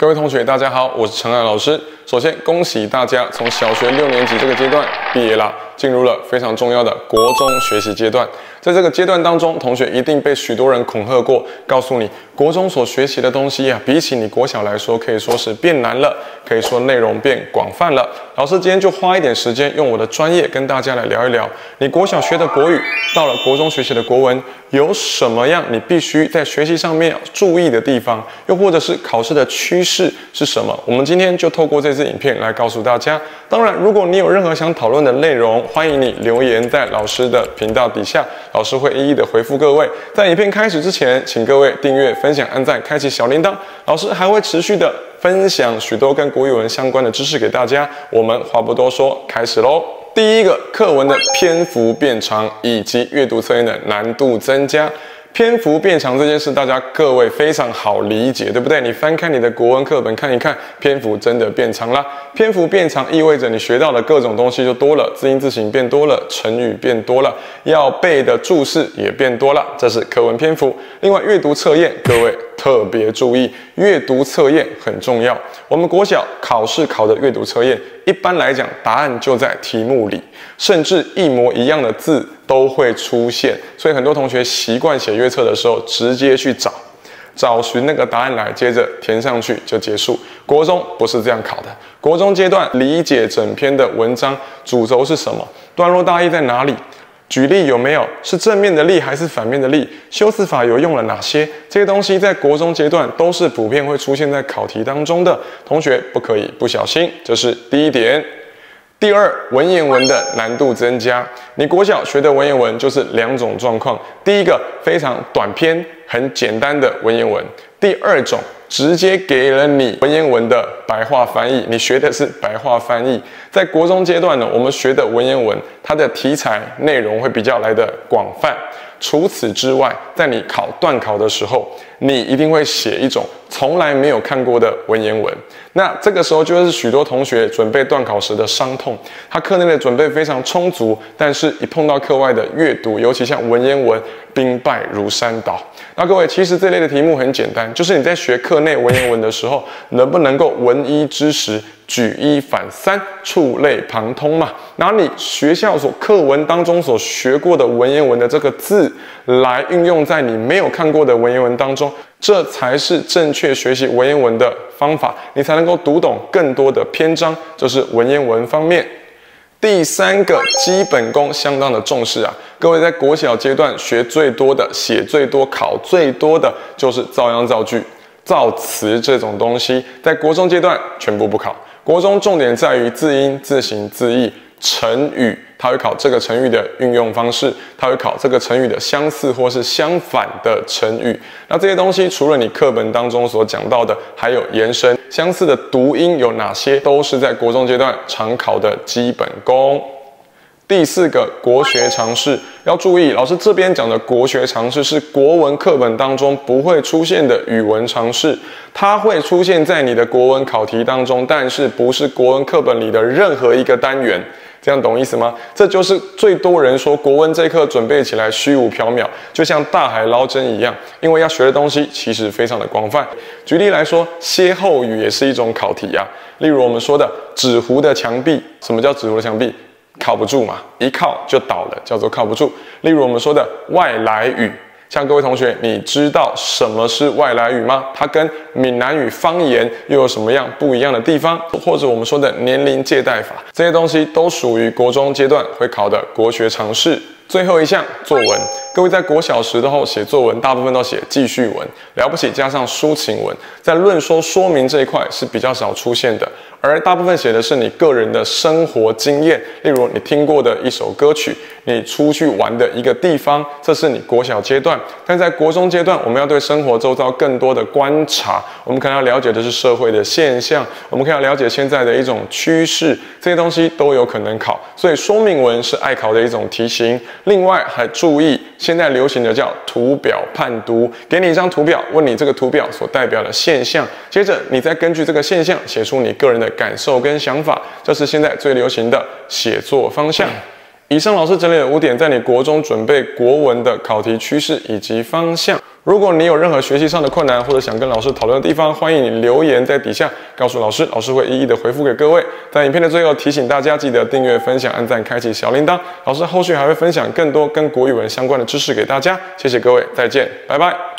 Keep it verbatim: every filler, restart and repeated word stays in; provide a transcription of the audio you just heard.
各位同学，大家好，我是陈安老师。首先恭喜大家从小学六年级这个阶段毕业啦，进入了非常重要的国中学习阶段。在这个阶段当中，同学一定被许多人恐吓过，告诉你国中所学习的东西啊，比起你国小来说，可以说是变难了，可以说内容变广泛了。老师今天就花一点时间，用我的专业跟大家来聊一聊，你国小学的国语，到了国中学习的国文，有什么样你必须在学习上面要注意的地方，又或者是考试的趋势是什么？我们今天就透过这支影片来告诉大家。当然，如果你有任何想讨论的内容，欢迎你留言在老师的频道底下，老师会一一的回复各位。在影片开始之前，请各位订阅、分享、按赞、开启小铃铛，老师还会持续的分享许多跟国语文相关的知识给大家。我们话不多说，开始咯。第一个，课文的篇幅变长以及阅读测验的难度增加。篇幅变长这件事，大家各位非常好理解，对不对？你翻开你的国文课本看一看，篇幅真的变长啦。篇幅变长意味着你学到的各种东西就多了，字音字形变多了，成语变多了，要背的注释也变多了，这是课文篇幅。另外，阅读测验，各位特别注意，阅读测验很重要。我们国小考试考的阅读测验，一般来讲，答案就在题目里，甚至一模一样的字都会出现，所以很多同学习惯写阅测的时候，直接去找，找寻那个答案来，接着填上去就结束。国中不是这样考的，国中阶段理解整篇的文章主轴是什么，段落大意在哪里。举例有没有？是正面的例还是反面的例？修辞法有用了哪些？这些东西在国中阶段都是普遍会出现在考题当中的，同学不可以不小心，这是第一点。第二，文言文的难度增加。你国小学的文言文就是两种状况：第一个非常短篇、很简单的文言文；第二种直接给了你文言文的白话翻译，你学的是白话翻译。在国中阶段呢，我们学的文言文，它的题材内容会比较来的广泛。除此之外，在你考段考的时候，你一定会写一种从来没有看过的文言文。那这个时候就是许多同学准备段考时的伤痛。他课内的准备非常充足，但是一碰到课外的阅读，尤其像文言文，兵败如山倒。那各位，其实这类的题目很简单，就是你在学课内文言文的时候，能不能够闻一知十，举一反三，触类旁通嘛？拿你学校所课文当中所学过的文言文的这个字，来运用在你没有看过的文言文当中，这才是正确学习文言文的方法，你才能够读懂更多的篇章，这是文言文方面。第三个，基本功相当的重视啊！各位在国小阶段学最多的、写最多、考最多的，就是造样造句、造词这种东西，在国中阶段全部不考。国中重点在于字音、字形、字义、成语，它会考这个成语的运用方式，它会考这个成语的相似或是相反的成语。那这些东西除了你课本当中所讲到的，还有延伸相似的读音有哪些，都是在国中阶段常考的基本功。第四个，国学常识要注意，老师这边讲的国学常识是国文课本当中不会出现的语文常识，它会出现在你的国文考题当中，但是不是国文课本里的任何一个单元。这样懂意思吗？这就是最多人说国文这一课准备起来虚无缥缈，就像大海捞针一样，因为要学的东西其实非常的广泛。举例来说，歇后语也是一种考题啊。例如我们说的纸糊的墙壁，什么叫纸糊的墙壁？靠不住嘛，一靠就倒了，叫做靠不住。例如我们说的外来语，像各位同学，你知道什么是外来语吗？它跟闽南语方言又有什么样不一样的地方？或者我们说的年龄借贷法，这些东西都属于国中阶段会考的国学常识。最后一项作文，各位在国小时的后写作文，大部分都写记叙文，了不起加上抒情文，在论说说明这一块是比较少出现的，而大部分写的是你个人的生活经验，例如你听过的一首歌曲，你出去玩的一个地方，这是你国小阶段。但在国中阶段，我们要对生活周遭更多的观察，我们可能要了解的是社会的现象，我们可以要了解现在的一种趋势，这些东西都有可能考，所以说明文是爱考的一种题型。另外还注意，现在流行的叫图表判读，给你一张图表，问你这个图表所代表的现象，接着你再根据这个现象写出你个人的感受跟想法，这是现在最流行的写作方向。 以上老师整理了五点，在你国中准备国文的考题趋势以及方向。如果你有任何学习上的困难，或者想跟老师讨论的地方，欢迎你留言在底下告诉老师，老师会一一的回复给各位。在影片的最后提醒大家，记得订阅、分享、按赞、开启小铃铛。老师后续还会分享更多跟国语文相关的知识给大家。谢谢各位，再见，拜拜。